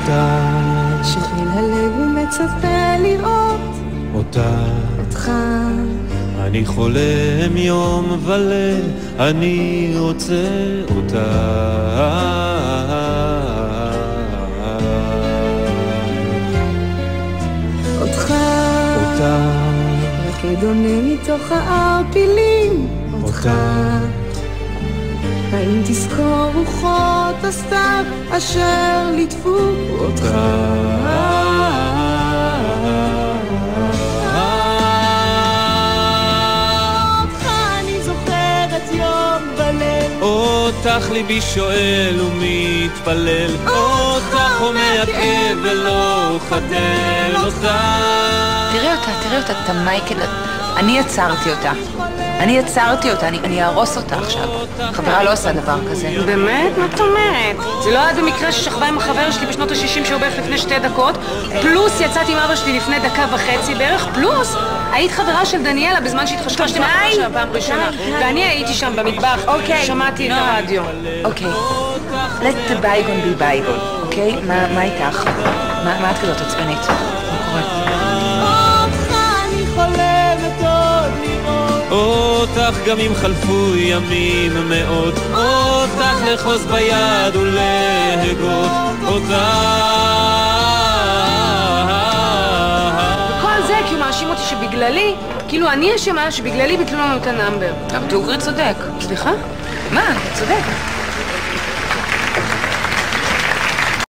אותך, שאל הלב ומצפה לראות אותך. אני חולם יום וליל, אני רוצה אותך. אותך, אותך, רקד עונה מתוך הערפילים. אותך, האם תזכור רוחות הסתיו אשר ליטפו אותך. אותך ליבי שואל ומתפלל, אותך עומד כאב ולא חדל אותך. תראי אותה, את המייקל, אני יצרתי אותה, אני ארוס אותה עכשיו. חברה לא עושה דבר כזה. באמת? מה את אומרת? זה לא היה במקרה ששכבה עם החבר שלי בשנות ה-60 שהוא בערך לפני 2 דקות, פלוס יצאתי עם אבא שלי לפני 1.5 דקות בערך, פלוס היית חברה של דניאלה בזמן שהתחשקשתי מהחבר שלה פעם ראשונה, ואני הייתי שם במטבח, שמעתי את הרדיו. אוקיי, let the bygone be bygone, אוקיי? מה איתך? מה את כזאת עצבנית? מה קורה? אותך גם אם חלפו ימים מאוד, אותך לחוס ביד ולהגות אותך. וכל זה כי הוא מאשים אותי שבגללי, כאילו אני אשמה שבגללי ביטלו לנו את הנאמבר. אבל דוגרי צודק. סליחה? מה? צודק.